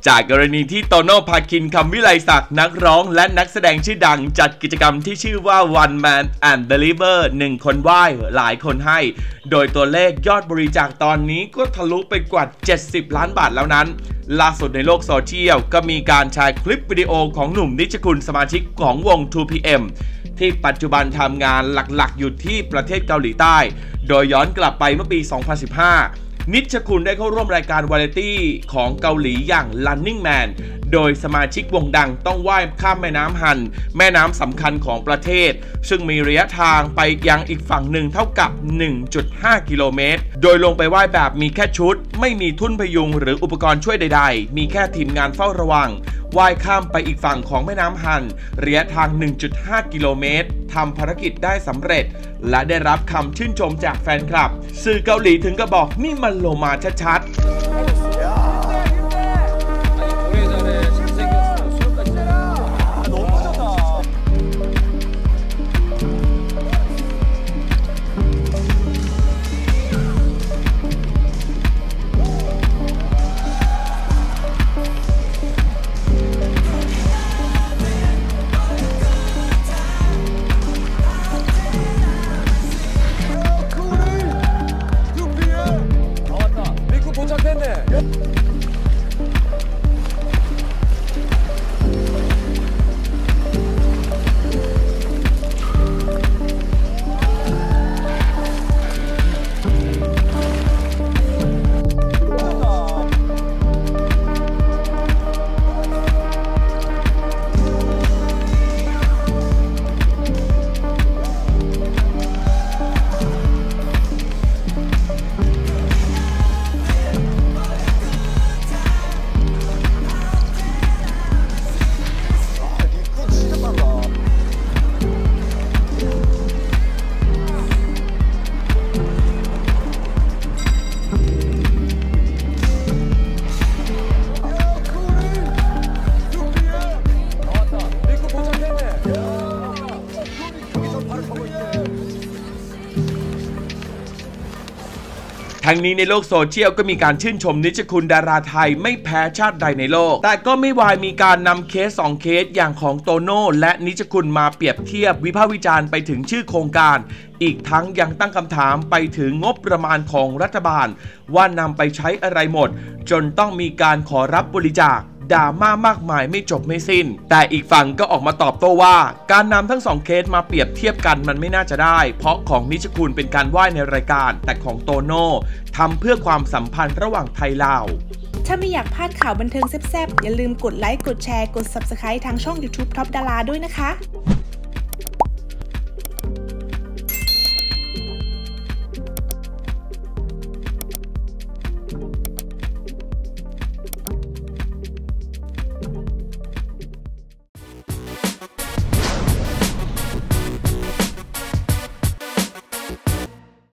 จากกรณีที่โตโน่ภาคิน คำวิไลศักดิ์นักร้องและนักแสดงชื่อดังจัดกิจกรรมที่ชื่อว่า One Man and Believer 1 คนไหว้หลายคนให้โดยตัวเลขยอดบริจาคตอนนี้ก็ทะลุไปกว่า70 ล้านบาทแล้วนั้นล่าสุดในโลกโซเชียลก็มีการแชร์คลิปวิดีโอของหนุ่มนิชคุณสมาชิกของวง 2PM ที่ปัจจุบันทำงานหลักๆอยู่ที่ประเทศเกาหลีใต้โดยย้อนกลับไปเมื่อปี 2015 นิชคุณได้เข้าร่วมรายการวาไรตี้ของเกาหลีอย่าง Running Man โดยสมาชิกวงดังต้องว่ายข้ามแม่น้ำฮันแม่น้ำสำคัญของประเทศซึ่งมีระยะทางไปยังอีกฝั่งหนึ่งเท่ากับ 1.5 กิโลเมตรโดยลงไปว่ายแบบมีแค่ชุดไม่มีทุ่นพยุงหรืออุปกรณ์ช่วยใดๆมีแค่ทีมงานเฝ้าระวังว่ายข้ามไปอีกฝั่งของแม่น้ำฮันระยะทาง 1.5 กิโลเมตรทำภารกิจได้สำเร็จและได้รับคำชื่นชมจากแฟนคลับสื่อเกาหลีถึงกับบอกนี่มันโลมาชัดๆทั้งนี้ในโลกโซเชียลก็มีการชื่นชมนิชคุณดาราไทยไม่แพ้ชาติใดในโลกแต่ก็ไม่วายมีการนำเคส2เคสอย่างของโตโน่และนิชคุณมาเปรียบเทียบวิพากษ์วิจารณ์ไปถึงชื่อโครงการอีกทั้งยังตั้งคำถามไปถึงงบประมาณของรัฐบาลว่านำไปใช้อะไรหมดจนต้องมีการขอรับบริจาคดราม่ามากมายไม่จบไม่สิ้นแต่อีกฝั่งก็ออกมาตอบโต้ว่าการนำทั้ง2เคสมาเปรียบเทียบกันมันไม่น่าจะได้เพราะของนิชคุณเป็นการไหว้ในรายการแต่ของโตโน่ทำเพื่อความสัมพันธ์ระหว่างไทยลาวถ้าไม่อยากพลาดข่าวบันเทิงแซ่บๆอย่าลืมกดไลค์กดแชร์กด Subscribe ทางช่อง YouTube Top Dara ด้วยนะคะ